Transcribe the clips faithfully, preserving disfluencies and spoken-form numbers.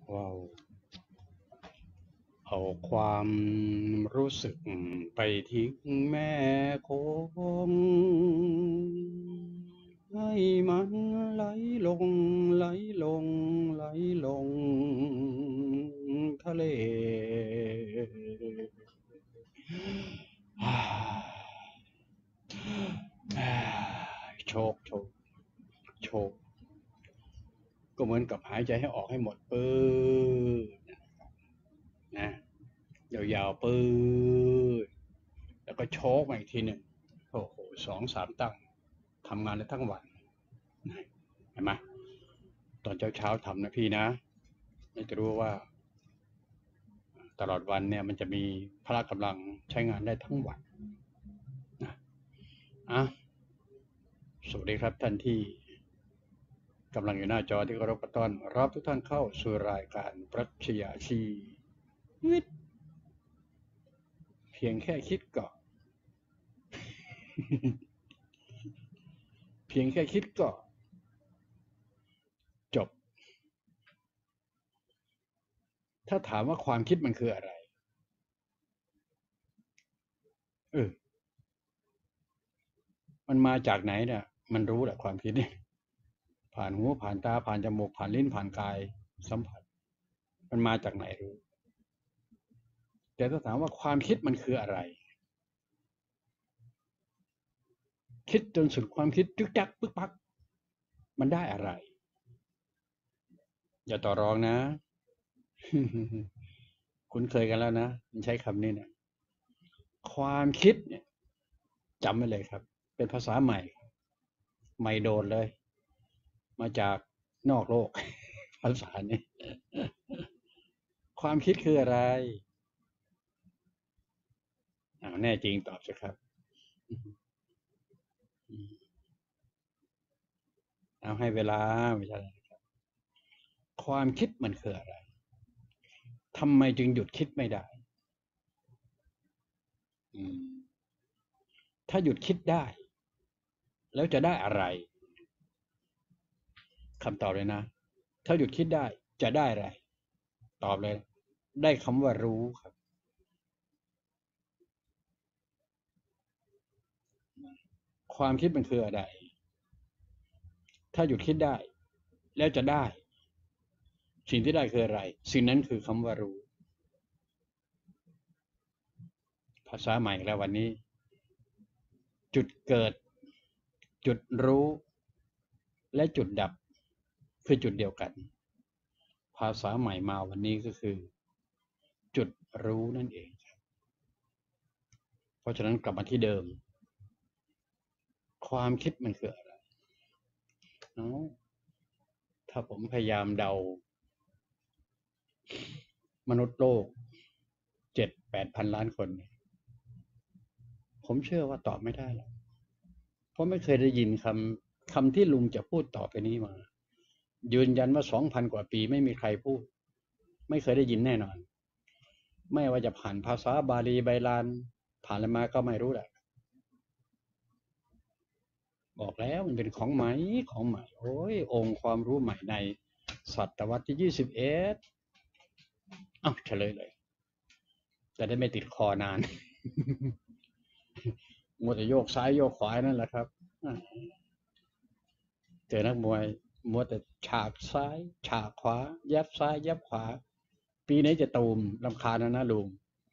ว้าวเอาความรู้สึกไปทิ้งแม่คงให้มันไหลลงไหลลงไหลลงทะเลโชคโชคโชคก็เหมือนกับหายใจให้ออกให้หมดปื้อนะยาวๆปื้อแล้วก็โชคมาอีกทีหนึ่งโอ้โหสองสามตั้งทำงานได้ทั้งวันเห็นไหมตอนเช้าๆทำนะพี่นะจะรู้ว่าตลอดวันเนี่ยมันจะมีพละกำลังใช้งานได้ทั้งวันนะอ่ะสวัสดีครับท่านที่กำลังอยู่หน้าจอที่เคารพต้อนรับทุกท่านเข้าสู่รายการปรัชญาชีวิตเพียงแค่คิดก็เพียงแค่คิดก็จบถ้าถามว่าความคิดมันคืออะไรเออมันมาจากไหนเนี่ยมันรู้แหละความคิดเนี่ยผ่านหูผ่านตาผ่านจมูกผ่านลิ้นผ่านกายสัมผัสมันมาจากไหนรู้แต่ถ้าถามว่าความคิดมันคืออะไรคิดจนสุดความคิดจึกจักปึ๊กปักมันได้อะไรอย่าต่อรองนะคุ้นเคยกันแล้วนะมันใช้คำนี้เนี่ยความคิดเนี่ยจำไว้เลยครับเป็นภาษาใหม่ใหม่โดดเลยมาจากนอกโลกภาษานี้ความคิดคืออะไรอ้าวแน่จริงตอบสิครับเอาให้เวลาไม่ใช่ความคิดมันคืออะไรทำไมจึงหยุดคิดไม่ได้อืมถ้าหยุดคิดได้แล้วจะได้อะไรคำตอบเลยนะถ้าหยุดคิดได้จะได้อะไรตอบเลยได้คำว่ารู้ครับความคิดมันคืออะไรถ้าหยุดคิดได้แล้วจะได้สิ่งที่ได้คืออะไรสิ่งนั้นคือคำว่ารู้ภาษาใหม่แล้ววันนี้จุดเกิดจุดรู้และจุดดับคือจุดเดียวกันภาษาใหม่มาวันนี้ก็คือจุดรู้นั่นเองเพราะฉะนั้นกลับมาที่เดิมความคิดมันคืออะไรเนาะถ้าผมพยายามเดามนุษย์โลกเจ็ดแปดพันล้านคนผมเชื่อว่าตอบไม่ได้หรอกเพราะไม่เคยได้ยินคำคำที่ลุงจะพูดต่อไปนี้มายืนยันว่าสองพันกว่าปีไม่มีใครพูดไม่เคยได้ยินแน่นอนไม่ว่าจะผ่านภาษาบาลีไบาลานผ่านอะไรมาก็ไม่รู้แหละบอกแล้วมันเป็นของใหม่ของใหม่โอ้ยองค์ความรู้ใหม่ในศตวรรษที่ยี่สิบเอ็ดอ้าวเฉลยเลยจะได้ไม่ติดคอนานมัวแต่โยกซ้ายโยกขวานั่นแหละครับเจอนักมวยมัวแต่ฉากซ้ายฉากขวายับซ้ายยับขวาปีไหนจะตูมรำคาญนะนะลุง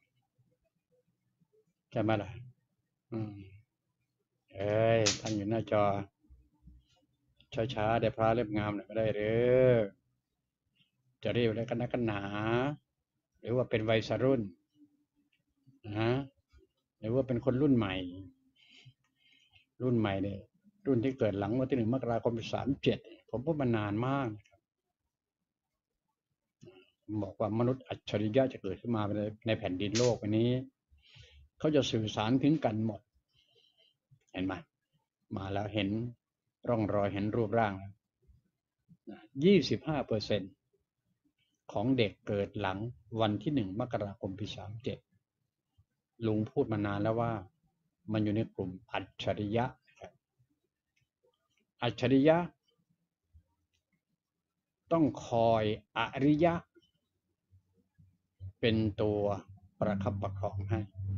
ใช่ไหมล่ะอืมเอ้ยท่านอยู่หน้าจอช้าๆได้พระเล่มงามหน่อยก็ได้เด้อจะเรียกอะไรกันนักกันหนาหรือว่าเป็นวัยรุ่นนะหรือว่าเป็นคนรุ่นใหม่รุ่นใหม่เนี่ยรุ่นที่เกิดหลังวันที่หนึ่งมกราคมปีสามเจ็ดผมพูดมานานมากบอกว่ามนุษย์อัจฉริยะจะเกิดขึ้นมาในในแผ่นดินโลกวันนี้เขาจะสื่อสารถึงกันหมดเห็นไหมมาแล้วเห็นร่องรอยเห็นรูปร่างยี่สิบห้าเปอร์เซ็นต์ของเด็กเกิดหลังวันที่หนึ่งมกราคมปีสามเจ็ดลุงพูดมานานแล้วว่ามันอยู่ในกลุ่มอัจฉริยะอัจฉริยะต้องคอยอริยะเป็นตัวประคับประคองให้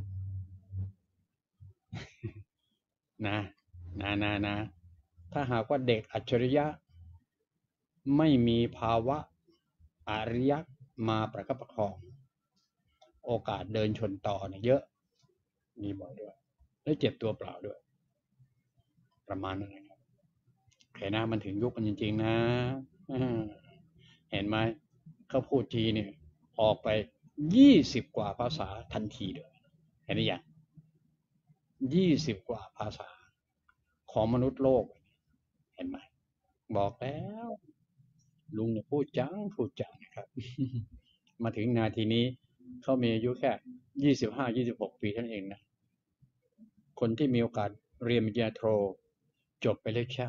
นะนะนะนะถ้าหากว่าเด็กอัจฉริยะไม่มีภาวะอริยะมาประคับประคองโอกาสเดินชนต่อเนี่ยเยอะมีบ่อยด้วยและเจ็บตัวเปล่าด้วยประมาณนั้นนะครับโอเคนะมันถึงยุคมันจริงๆนะเห็นไหมเขาพูดทีเนี่ยออกไปยี่สิบกว่าภาษาทันทีเลยเห็นไหมยังยี่สิบกว่าภาษาของมนุษย์โลกเห็นไหมบอกแล้วลุงเนี่ยพูดจังพูดจังนะครับมาถึงนาทีนี้เขามีอายุแค่ยี่สิบห้ายี่สิบหกปีเท่านั้นเองนะคนที่มีโอกาสเรียนปริญญาโทจบไปเลขชา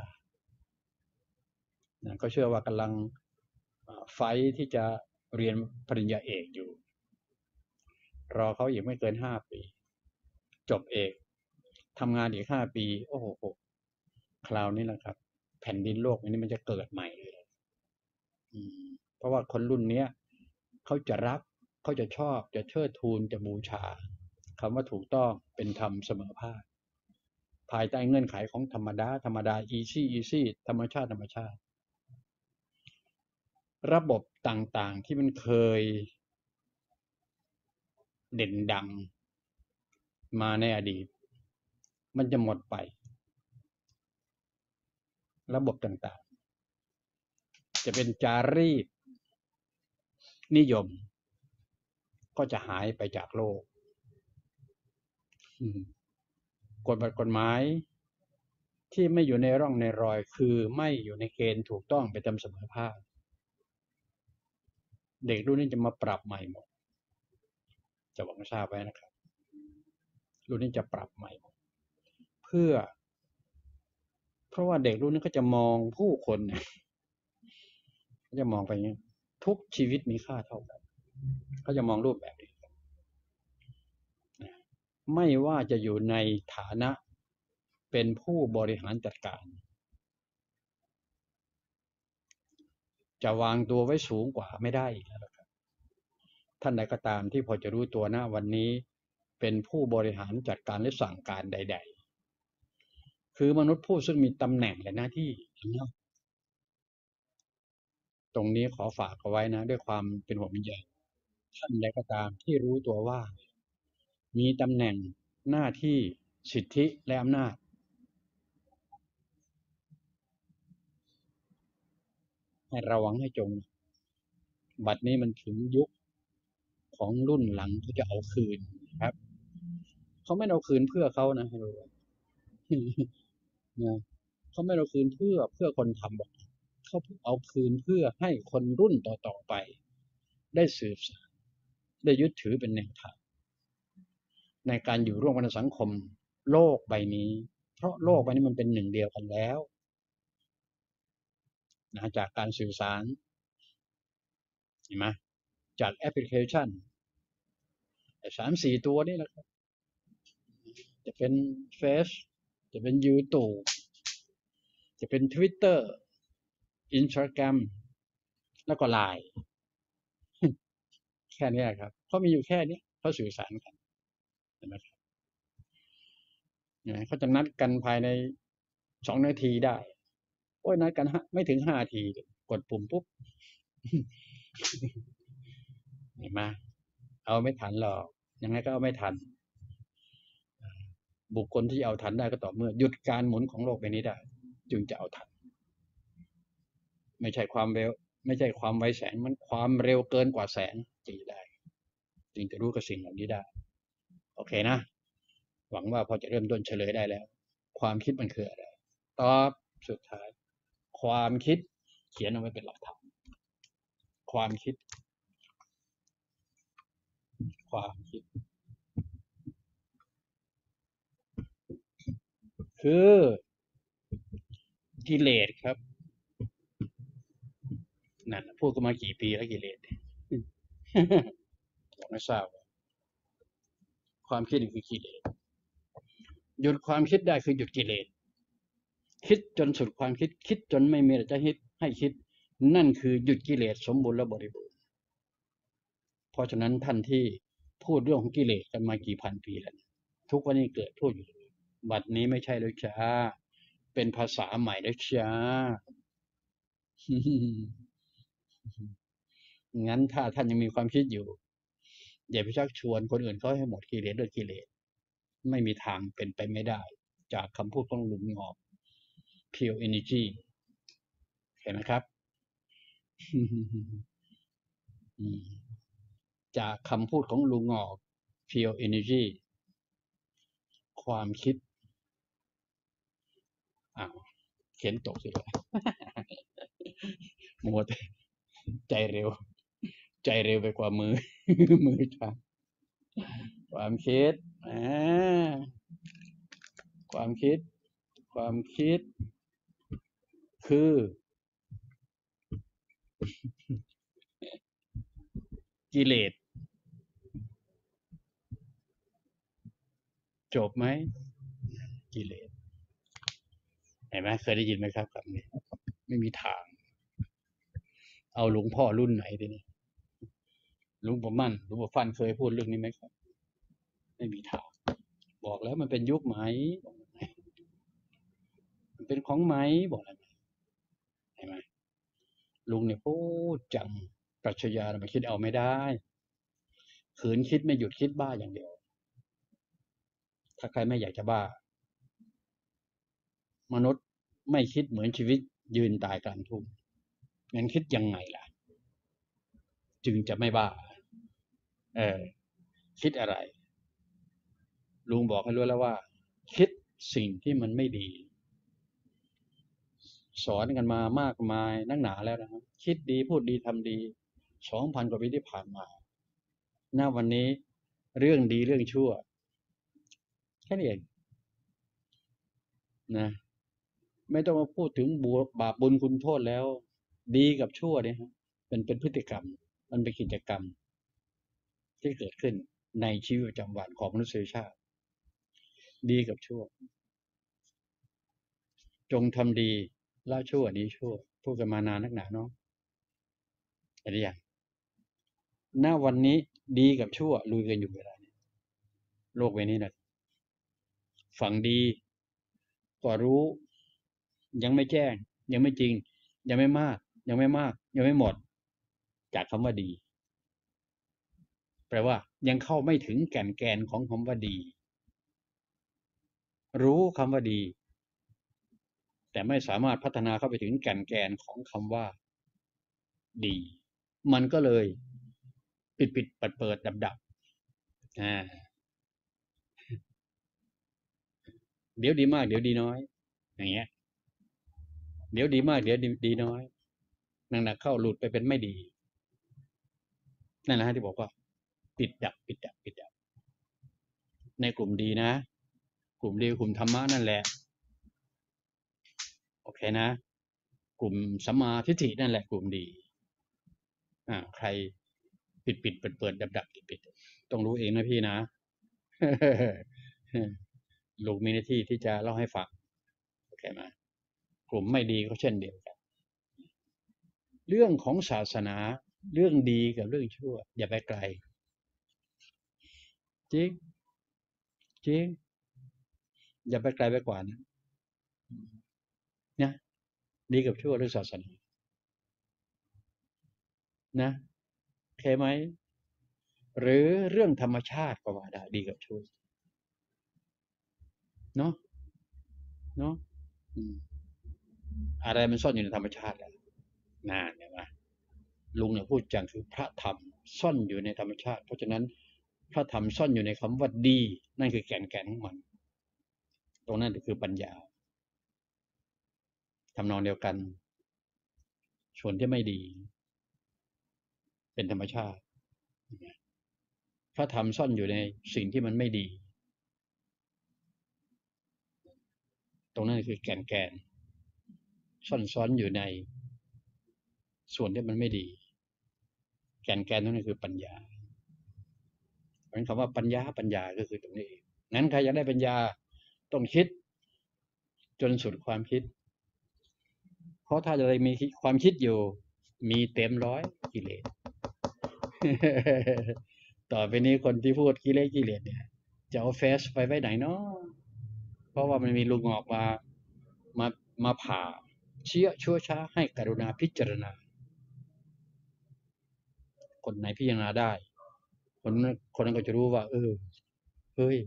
นะก็เชื่อว่ากำลังไฟที่จะเรียนปริญญาเอกอยู่รอเขาอีกไม่เกินห้าปีจบเอกทำงานอีกห้าปีโอ้โหคราวนี้แหละครับแผ่นดินโลกนี้มันจะเกิดใหม่เลยเพราะว่าคนรุ่นนี้เขาจะรักเขาจะชอบจะเชิดทูนจะบูชาคำว่าถูกต้องเป็นธรรมเสมอภาคภายใต้เงื่อนไขของธรรมดาธรรมดา easy easy ธรรมชาติธรรมชาติระบบต่างๆที่มันเคยเด่นดังมาในอดีตมันจะหมดไประบบต่างๆจะเป็นจารีตนิยมก็จะหายไปจากโลกกฎกฎหมายที่ไม่อยู่ในร่องในรอยคือไม่อยู่ในเกณฑ์ถูกต้องไปตามเสมอภาคเด็กรุ่นนี้จะมาปรับใหม่หมดจะหวังทราบไว้นะครับรุ่นนี้จะปรับใหม่หมดเพื่อเพราะว่าเด็กรุ่นนี้ก็จะมองผู้คนเนี่ยเขาจะมองไปอย่างนี้ทุกชีวิตมีค่าเท่ากันเขาจะมองรูปแบบนี้ไม่ว่าจะอยู่ในฐานะเป็นผู้บริหารจัดการจะวางตัวไว้สูงกว่าไม่ได้อีกแล้วครับท่านใดก็ตามที่พอจะรู้ตัวนะวันนี้เป็นผู้บริหารจัดการและสั่งการใดๆคือมนุษย์ผู้ซึ่งมีตำแหน่งและหน้าที่ตรงนี้ขอฝากเอาไว้นะด้วยความเป็นห่วงเป็นใยท่านใดก็ตามที่รู้ตัวว่ามีตำแหน่งหน้าที่สิทธิและอำนาจให้ระวังให้จงบัดนี้มันถึงยุคของรุ่นหลังเขาจะเอาคืนครับเขาไม่เอาคืนเพื่อเขานะให้รู้นะเขาไม่เอาคืนเพื่อเพื่อคนทำบอกเขาเอาคืนเพื่อให้คนรุ่นต่อๆไปได้สืบสานได้ยึดถือเป็นแนวทางในการอยู่ร่วมกันในสังคมโลกใบนี้เพราะโลกใบนี้มันเป็นหนึ่งเดียวกันแล้วนะจากการสื่อสารเห็นไหมจากแอปพลิเคชันสามสี่ตัวนี่แหละครับจะเป็นเฟซจะเป็นยูทูบจะเป็นทวิตเตอร์อินสตาแกรมแล้วก็ไลน์แค่นี้ครับเขามีอยู่แค่นี้เขาสื่อสารกันเห็นไหมครับเขาจะนัดกันภายในสองนาทีได้โอ้ยนัดกันไม่ถึงห้านาทีกดปุ่มปุ๊บเห็นไหมเอาไม่ทันหรอกยังไงก็เอาไม่ทันบุคคลที่เอาทันได้ก็ต่อเมื่อหยุดการหมุนของโลกใบนี้ได้จึงจะเอาทันไม่ใช่ความเร็วไม่ใช่ความไวแสงมันความเร็วเกินกว่าแสงจึงได้จึงจะรู้กับสิ่งเหล่านี้ได้โอเคนะหวังว่าพอจะเริ่มต้นเฉลยได้แล้วความคิดมันคืออะไรตอบสุดท้ายความคิดเขียนเอาไว้เป็นหลักฐานความคิดความคิดคือกิเลสครับนั่นพูดกันมากี่ปีแล้วกิเลสผมไม่ทราบความคิดคือกิเลสหยุดความคิดได้คือหยุดกิเลสคิดจนสุดความคิดคิดจนไม่มีอะไรจะให้ให้คิดนั่นคือหยุดกิเลสสมบูรณ์และบริบูรณ์เพราะฉะนั้นท่านที่พูดเรื่องของกิเลสกันมากี่พันปีแล้วทุกวันนี้เกิดพูดอยู่บัดนี้ไม่ใช่แล้วจ้าเป็นภาษาใหม่แล้วจ้า งั้นถ้าท่านยังมีความคิดอยู่อย่าไปชักชวนคนอื่นเขาให้หมดกิเลสด้วยกิเลสไม่มีทางเป็นไปไม่ได้จากคำพูดของลุงงอก Pure Energy เห็นไหมครับ จากคำพูดของลุงงอก Pure Energy ความคิดอ้าวเขียนตกสิเลยมัวแต่ใจเร็วใจเร็วไปกว่ามือ มือช้าความคิดอ่าความคิดความคิดคือกิเลสจบไหมกิเลสเห็นไหมเคยได้ยินไหมครับคำนี้ไม่มีทางเอาหลวงพ่อรุ่นไหนทีนี้หลวงปู่มั่นหลวงปู่ฟันเคยพูดเรื่องนี้ไหมครับไม่มีทางบอกแล้วมันเป็นยุคไหมมันเป็นของไหมบอกอะไรเห็นไหมลุงเนี่ยพูดจังปรัชญาเรามาคิดเอาไม่ได้ขืนคิดไม่หยุดคิดบ้าอย่างเดียวถ้าใครไม่อยากจะบ้ามนุษย์ไม่คิดเหมือนชีวิตยืนตายกลางทุ่งงั้นคิดยังไงล่ะจึงจะไม่บ้าเออคิดอะไรลุงบอกให้รู้แล้วว่าคิดสิ่งที่มันไม่ดีสอนกันมามากมายนักหนาแล้วนะครับคิดดีพูดดีทำดีสองพันกว่าปีที่ผ่านมาณวันนี้เรื่องดีเรื่องชั่วแค่นี้เองนะไม่ต้องมาพูดถึงบาปบุญคุณโทษแล้วดีกับชั่วเนี่ยฮะเป็นเป็นพฤติกรรมมันเป็นกิจกรรมที่เกิดขึ้นในชีวิตประจำวันของมนุษยชาติดีกับชั่วจงทำดีละชั่วดีชั่วพูดกันมานานนักหนาเนาะอะไรอย่างณวันนี้ดีกับชั่วลุยกันอยู่เวลานี้โลกใบนี้นะฝั่งดีก็รู้ยังไม่แจ้งยังไม่จริงยังไม่มากยังไม่มากยังไม่หมดจากคำว่าดีแปลว่ายังเข้าไม่ถึงแก่นแกนของคำว่าดีรู้คำว่าดีแต่ไม่สามารถพัฒนาเข้าไปถึงแก่นแกนของคำว่าดีมันก็เลยปิดปิดเปิดเปิดดับดับอ่าเดี๋ยวดีมากเดี๋ยวดีน้อยอย่างเงี้ยเดี๋ยวดีมากเดี๋ยวดีดีน้อยหนักๆเข้าหลุดไปเป็นไม่ดีนั่นแหละฮะที่บอกว่าปิดดับปิดดับปิดดับในกลุ่มดีนะกลุ่มดีกลุ่มธรรมะนั่นแหละโอเคนะกลุ่มสัมมาทิฏฐินั่นแหละกลุ่มดีอ่าใครปิดปิดเปิดเปิดดับดับปิดปิดต้องรู้เองนะพี่นะ ลูกมีหน้าที่ที่จะเล่าให้ฟังโอเคไหมกลุ่มไม่ดีก็เช่นเดียวกันเรื่องของศาสนาเรื่องดีกับเรื่องชั่วอย่าไปไกลจริงจริงอย่าไปไกลไปกว่านั้นนะดีกับชั่วเรื่องศาสนานะโอเคไหมหรือเรื่องธรรมชาติก็ว่าได้ดีกับชั่วเนาะเนาะอะไรมันซ่อนอยู่ในธรรมชาติแล้วน่าเห็นไหมลุงเนี่ยพูดจังคือพระธรรมซ่อนอยู่ในธรรมชาติเพราะฉะนั้นพระธรรมซ่อนอยู่ในคำว่าดีนั่นคือแก่นแก่นของมันตรงนั้นคือปัญญาทำนองเดียวกันส่วนที่ไม่ดีเป็นธรรมชาติพระธรรมซ่อนอยู่ในสิ่งที่มันไม่ดีตรงนั้นคือแก่นแก่นซ่อนซ้อนอยู่ในส่วนที่มันไม่ดีแก่นแก่นตรงนั้นคือปัญญาเพราะฉะนั้นคำว่าปัญญาปัญญาก็คือตรงนี้เองงั้นใครอยากได้ปัญญาต้องคิดจนสุดความคิดเพราะถ้าจะมีความคิดอยู่มีเต็มร้อยกิเลสต่อไปนี้คนที่พูดกิเลสกิเลสเนี่ยจะเอาเฟซไปไว้ไหนเนาะเพราะว่ามันมีลุงออกมามามาผ่าเชี้ยชั่วช้าให้กรุณาพิจารณาคนไหนพิจารณาได้คนนั้นคนนั้นก็จะรู้ว่าเออเฮ้ย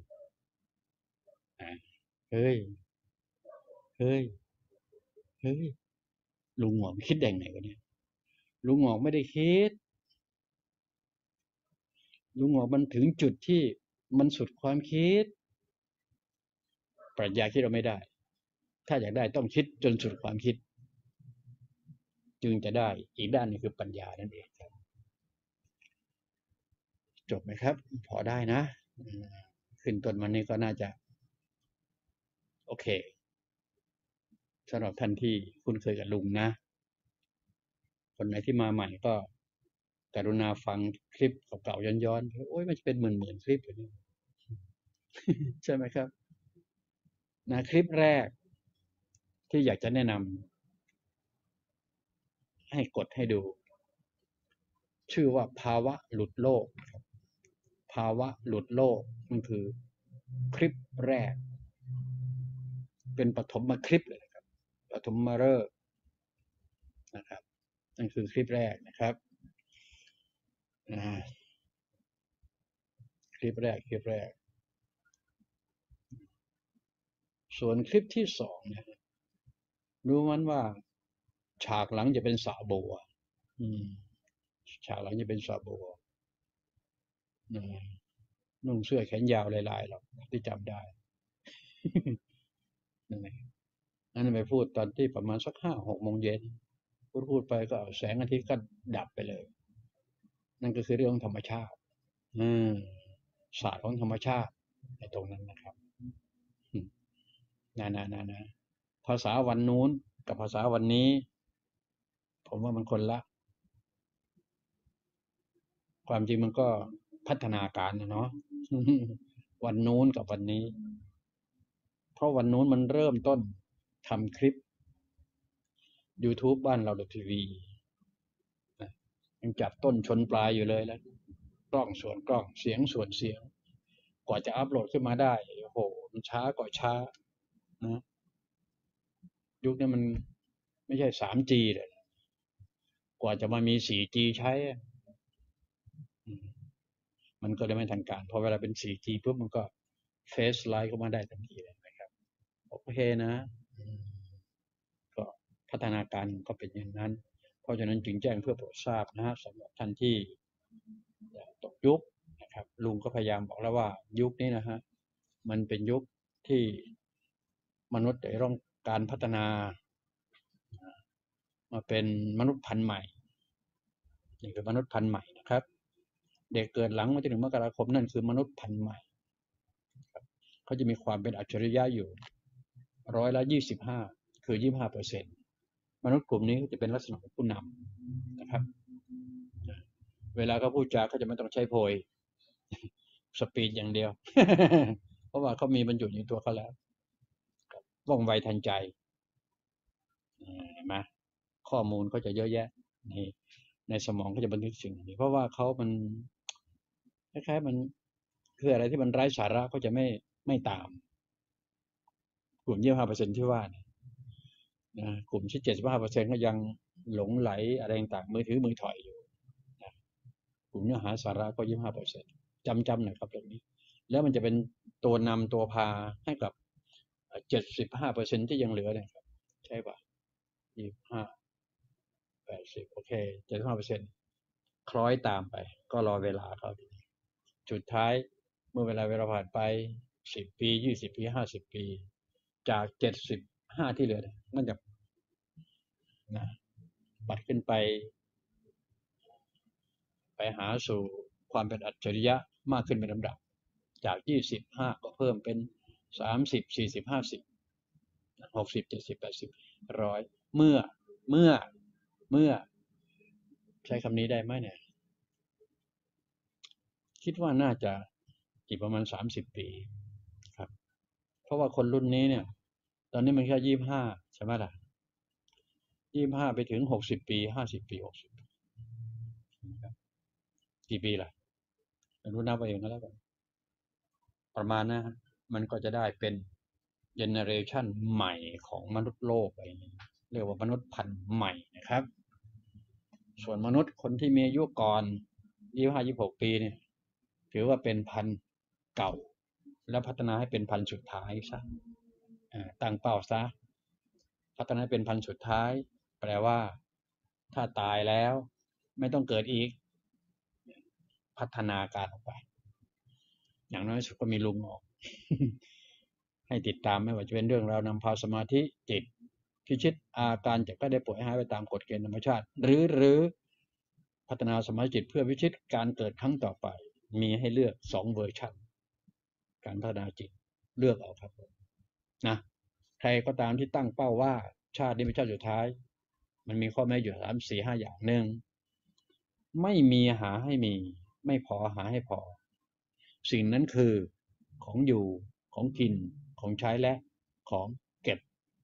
เฮ้ยเฮ้ยเฮ้ยลุงหงอกคิดแดงไหนวะเนี่ยลุงหงอกไม่ได้คิดลุงหงอกมันถึงจุดที่มันสุดความคิดปรัชญาคิดเราไม่ได้ถ้าอยากได้ต้องคิดจนสุดความคิดจึงจะได้อีกด้านนึงคือปัญญานั่นเองครับจบไหมครับพอได้นะขึ้นต้นมันนี้ก็น่าจะโอเคสำหรับท่านที่คุ้นเคยกับลุงนะคนไหนที่มาใหม่ก็กรุณาฟังคลิปเก่าๆย้อนๆโอ้ยมันจะเป็นหมื่นๆคลิปเลยใช่ไหมครับนะคลิปแรกที่อยากจะแนะนำให้กดให้ดูชื่อว่าภาวะหลุดโลกภาวะหลุดโลกมันคือคลิปแรกเป็นปฐมคลิปเลยนะครับปฐมฤกษ์นะครับนั่นคือคลิปแรกนะครับคลิปแรกคลิปแรกส่วนคลิปที่สองเนี่ยรู้มันว่าฉากหลังจะเป็นสระบัวฉากหลังจะเป็นสระบัวนุ่งเสื้อแขนยาวลายๆหรอกที่จำได้นั่นเองนั่นไปพูดตอนที่ประมาณสักห้าหกโมงเย็นพูดพูดไปก็แสงอาทิตย์ก็ดับไปเลยนั่นก็คือเรื่องของธรรมชาติอืมศาสตร์ของธรรมชาติในตรงนั้นนะครับนะนะนะนะภาษาวันนู้นกับภาษาวันนี้ผมว่ามันคนละความจริงมันก็พัฒนาการนะเนาะวันนู้นกับวันนี้เพราะวันนู้นมันเริ่มต้นทำคลิป YouTube บ้านเราเดอะทีวียังจับต้นชนปลายอยู่เลยแล้วกล้องส่วนกล้องเสียงส่วนเสียงกว่าจะอัปโหลดขึ้นมาได้โอ้โหมันช้าก็ช้านะยุคนี้มันไม่ใช่ สามจี เลยกว่าจะมามี โฟร์จี ใช้มันก็เลยไม่ทันการพอเวลาเป็น โฟร์จี ปุ๊บมันก็เฟซไลน์เข้ามาได้ทันทีเลยนะครับโอเคนะก็พัฒนาการก็เป็นอย่างนั้นเพราะฉะนั้นจึงแจ้งเพื่อโปรดทราบนะฮะสำหรับท่านที่ตกยุคนะครับลุงก็พยายามบอกแล้วว่ายุคนี้นะฮะมันเป็นยุคที่มนุษย์ได้ร่องการพัฒนามาเป็นมนุษย์พันธุ์ใหม่นี่คือมนุษย์พันธุ์ใหม่นะครับเด็กเกิดหลังวันที่หนึ่งมกราคมนั่นคือมนุษย์พันธุ์ใหม่เขาจะมีความเป็นอัจฉริยะอยู่ร้อยละยี่สิบห้าคือยี่สิบห้าเปอร์เซ็นต์มนุษย์กลุ่มนี้จะเป็นลักษณะของผู้นำนะครับเวลาเขาพูดจาเขาจะไม่ต้องใช้โพยสปีดอย่างเดียวเพราะว่าเขามีบรรจุในตัวเขาแล้วว่องไวทันใจเห็นไหมข้อมูลก็จะเยอะแยะในในสมองก็จะบันทึกสิ่งนี้เพราะว่าเขามันคล้ายๆมันคืออะไรที่มันไร้สาระก็จะไม่ไม่ตามกลุ่มยี่สิบห้าเปอร์เซ็นต์ที่ว่านะกลุ่มที่เจ็ดสิบห้าเปอร์เซ็นต์ก็ยังหลงไหลอะไรต่างมือถือมือถอยอยู่นะกลุ่มเนื้อหาสาระก็ยี่สิบห้าเปอร์เซ็นต์จำจำหน่อยครับตรงนี้แล้วมันจะเป็นตัวนำตัวพาให้กับเจ็ดสิบห้าเปอร์เซ็นต์ที่ยังเหลือเนี่ยครับใช่ป่ะยี่สิบห้าแปดสิบโอเคเจ็ดสิบห้าเปอร์เซ็นต์คล้อยตามไปก็รอเวลาเขาสุดท้ายเมื่อเวลาเวลาผ่านไปสิบปียี่สิบปีห้าสิบปีจากเจ็ดสิบห้าที่เหลือมันจะนะปัดขึ้นไปไปหาสู่ความเป็นอัจฉริยะมากขึ้นเป็นลำดับจากยี่สิบห้าก็เพิ่มเป็นสามสิบสี่สิบห้าสิบหกสิบเจ็ดสิบแปดสิบร้อยเมื่อเมื่อเมื่อใช้คำนี้ได้ไหมเนี่ยคิดว่าน่าจะอีกประมาณสามสิบปีครับเพราะว่าคนรุ่นนี้เนี่ยตอนนี้มันแค่ยี่สิบห้าใช่ไหมล่ะยี่สิบห้าไปถึงหกสิบปีห้าสิบปีหกสิบกี่ปีล่ะไม่รู้นับเอาเองก็แล้วกันประมาณนะมันก็จะได้เป็นเจเนเรชันใหม่ของมนุษย์โลกอะไรนี้เรียกว่ามนุษย์พันธุ์ใหม่นะครับส่วนมนุษย์คนที่มีอายุก่อนยี่สิบห้า ยี่สิบหกปีเนี่ยถือว่าเป็นพันธุ์เก่าแล้วพัฒนาให้เป็นพันธุ์สุดท้ายซะตั้งเป้าซะพัฒนาเป็นพันธุ์สุดท้ายแปลว่าถ้าตายแล้วไม่ต้องเกิดอีกพัฒนาการออกไปอย่างน้อยสุดก็มีลุงออก ให้ติดตามไม่ว่าจะเป็นเรื่องราวนำพาสมาธิจิตพิชิตอาการเจ็บไข้ได้ป่วยหายไปตามกฎเกณฑ์ธรรมชาติหรือหรือพัฒนาสมาธิจิตเพื่อพิชิตการเกิดครั้งต่อไปมีให้เลือกสองเวอร์ชันการพัฒนาจิตเลือกเอาครับนะใครก็ตามที่ตั้งเป้าว่าชาตินี้เป็นชาติสุดท้ายมันมีข้อแม้อยู่สามสี่ห้าอย่างหนึ่งไม่มีหาให้มีไม่พอหาให้พอสิ่งนั้นคือของอยู่ของกินของใช้และของเก็บ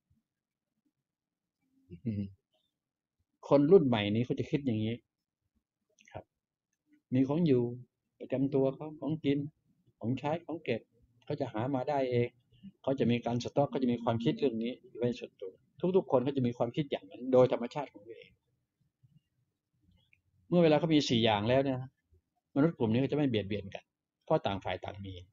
คนรุ่นใหม่นี้เขาจะคิดอย่างนี้ครับมีของอยู่ประจำตัวเขาของกินของใช้ของเก็บเขาจะหามาได้เองเขาจะมีการสต็อกเขาจะมีความคิดเรื่องนี้ไว้ส่วนตัวทุกๆคนเขาจะมีความคิดอย่างนั้นโดยธรรมชาติของตัวเองเมื่อเวลาเขามีสี่อย่างแล้วเนี่ยมนุษย์กลุ่มนี้ก็จะไม่เบียดเบียนกันเพราะต่างฝ่ายต่างมี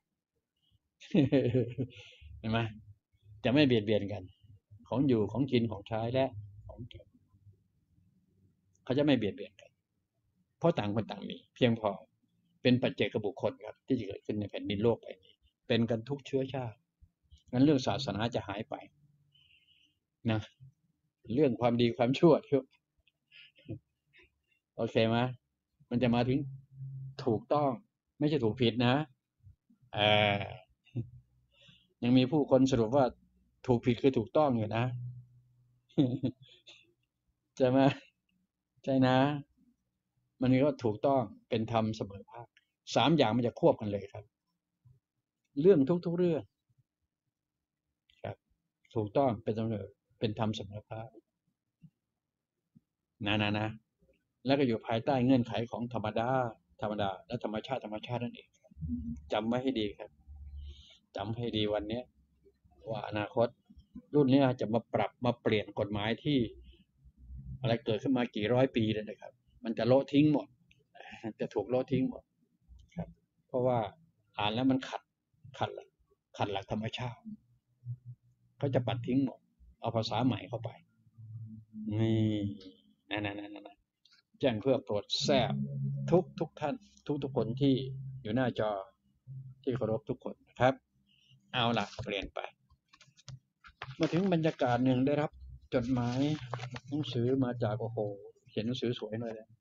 เห็นไหมจะไม่เบียดเบียนกันของอยู่ของกินของใช้และของเก็บเขาจะไม่เบียดเบียนกันเพราะต่างคนต่างมีเพียงพอเป็นปัจเจกบุคคลครับที่จะเกิดขึ้นในแผ่นดินโลกใบนี้เป็นกันทุกเชื้อชาติงั้นเรื่องศาสนาจะหายไปนะเรื่องความดีความชั่วครับโอเคไหมมันจะมาถึงถูกต้องไม่ใช่ถูกผิดนะเออยังมีผู้คนสรุปว่าถูกผิดคือถูกต้องอยู่นะใช่ไหมใช่นะมันก็ถูกต้องเป็นธรรมเสมอภาคสามอย่างมันจะควบกันเลยครับเรื่องทุกๆเรื่องครับถูกต้องเป็นธรรมเป็นธรรมเสมอภาคนะนะนะแล้วก็อยู่ภายใต้เงื่อนไขของธรรมดาธรรมดาและธรรมชาติธรรมชาตินั่นเองจำไว้ให้ดีครับจำให้ดีวันนี้ว่าอนาคตรุ่นนี้จะมาปรับมาเปลี่ยนกฎหมายที่อะไรเกิดขึ้นมากี่ร้อยปีเลยนะครับมันจะโละทิ้งหมดจะถูกโละทิ้งหมดครับเพราะว่าอ่านแล้วมันขัดขัดขัดหลักธรรมชาติเขาจะปัดทิ้งหมดเอาภาษาใหม่เข้าไปนี่นั่นนั่นนั่นแจ้งเพื่อโปรดแทรกทุกทุกท่านทุกทุกคนที่อยู่หน้าจอที่เคารพทุกคนนะครับเอาล่ะเปลี่ยนไปมาถึงบรรยากาศหนึ่งได้รับจดหมายหนังสือมาจากโอ้โหเขียนหนังสือสวยเลย